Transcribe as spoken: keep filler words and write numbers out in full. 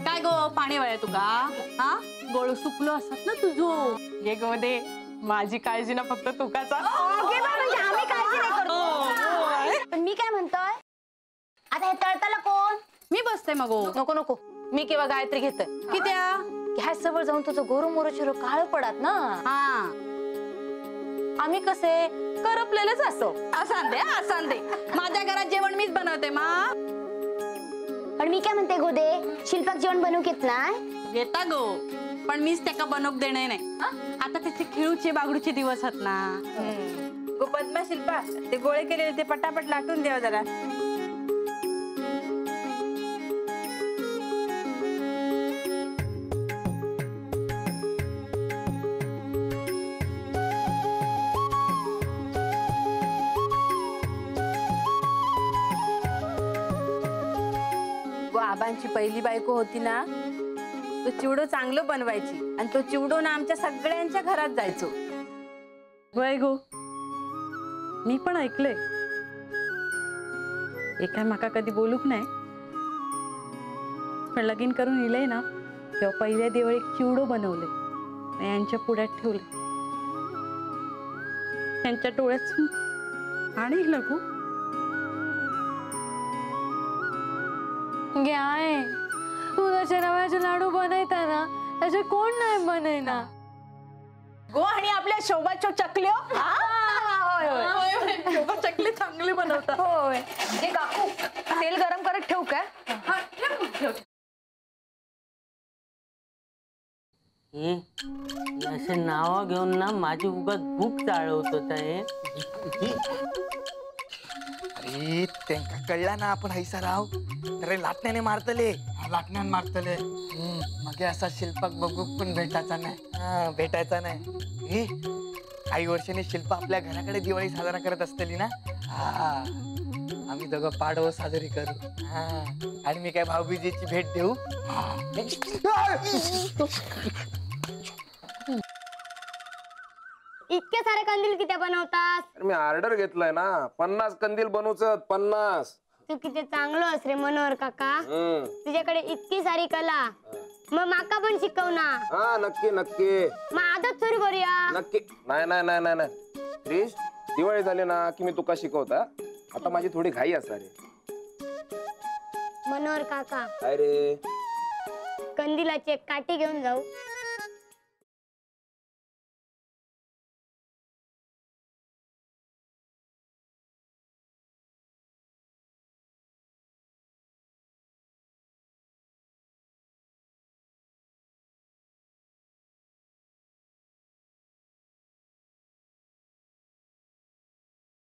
काय गो पाणी वळ्या तुका हा गोळ सुकलो असत ना तुझो ये गो दे माझी काळजी ना फक्त तुकाचा आम्ही काळजी नाही करतो पण मी काय म्हणतोय आता हे तळताला कोण मी बसते मग नको नको मी किंवा गायत्री घेतोय कित्या गॅस जवळ जाऊन तुझं गोरू मोरू चिरो काळ पडत ना हा आम्ही कसे करपलेलेच असो असान दे असान दे माझ्या घरात जेवण मीच बनवते मा पण मी काय म्हणते गोदे शिल्पाक जेवण बनवू घेत नाही येता गो पण मीच त्याका बनवूक देणे नाही आता त्याचे खेळूचे बागडूचे दिवस आहेत ना गो पद्मा शिल्पा ते गोळे केलेले ते पटापट लाटून द्यावा जरा आबांची पहिली बायको होती ना तो चिवडो चांगलं बनवायची आणि तो चिवडो ना आमच्या सगळ्यांच्या घरात जायचो वय गो मी पण ऐकलंय एका माका कधी बोलूक नाही पण लगीन करून येलंय ना तेव्हा पहिल्या दिवाळी एक चिवडो बनवले आणि यांच्या पुढ्यात ठेवले त्यांच्या डोळ्यात आणि लगू घ्याय तू त्याच्या रव्याचे लाडू बनवता ना त्याचे कोण नाही बनवना गो आणि आपल्या शोभाच्या चकल्यो शोभा चकली चांगली बनवतात होय हे काकू तेल गरम करत ठेवू काय असे नाव घेऊन ना माझी उगाच भूक चाळवत आहे अरे त्यांका कळला ना आपण हैसा राव अरे लाटण्याने मारतले लाटण्याने मारतले मग असा शिल्पाक बघू पण भेटायचा नाही हा भेटायचा नाही हे काही वर्षांनी शिल्पा आपल्या घराकडे दिवाळी साजरा करत असतली ना हा आम्ही दोघं पाडव साजरी करू हा आणि मी काय भाऊबीजेची भेट देऊ इतके सारे कंदील किती बनवतात मी ऑर्डर घेतलाय ना पन्नास कंदील बनवच पन्नास तू किती चांगलो अस रे मनोहर काका तुझ्याकडे इतकी सारी कला मग माका पण शिकव ना हा नक्की नक्की मग आदत सुरू करूया नक्की नाही नाही नाही नाही नाही प्लीज दिवाळी झाली ना की मी तुका शिकवता आता माझी थोडी घाई असा रे मनोहर काका काय रे कंदिलाची एक काठी घेऊन जाऊ